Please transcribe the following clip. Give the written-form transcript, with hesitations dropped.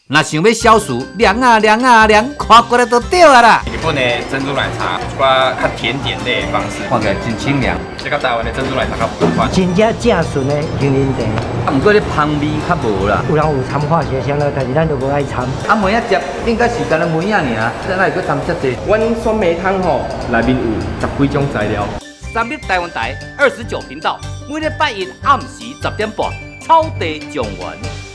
若想要消暑，凉啊凉啊凉，看过来就对啊啦。 日本的珍珠奶茶，一寡较甜点类的方式， 看起来真清凉。 这甲台湾的珍珠奶茶较不一款。 真正正纯的杏仁茶。 啊，不过你香味较无啦。 有人有掺化学香料，但是咱就无爱掺。 啊，梅仔汁应该是干那梅仔尔，咱哪会去掺遮济？ 阮酸梅汤吼，内面有10几种材料。 三立台湾台29频道，每礼拜一暗时10点半，草地状元。